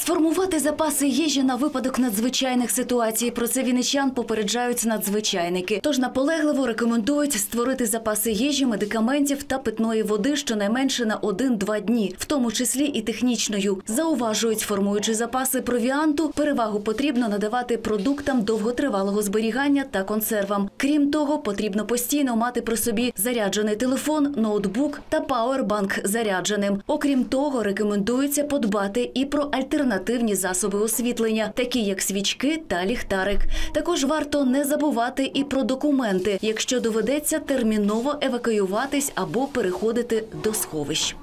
Сформувати запаси їжі на випадок надзвичайних ситуацій. Про це вінничан попереджають надзвичайники. Тож наполегливо рекомендують створити запаси їжі, медикаментів та питної води щонайменше на 1-2 дні, в тому числі і технічною. Зауважують, формуючи запаси провіанту, перевагу потрібно надавати продуктам довготривалого зберігання та консервам. Крім того, потрібно постійно мати при собі заряджений телефон, ноутбук та пауербанк зарядженим. Окрім того, рекомендується подбати і про альтернативні засоби освітлення, такі як свічки та ліхтарик. Також варто не забувати і про документи, якщо доведеться терміново евакуюватись або переходити до сховищ.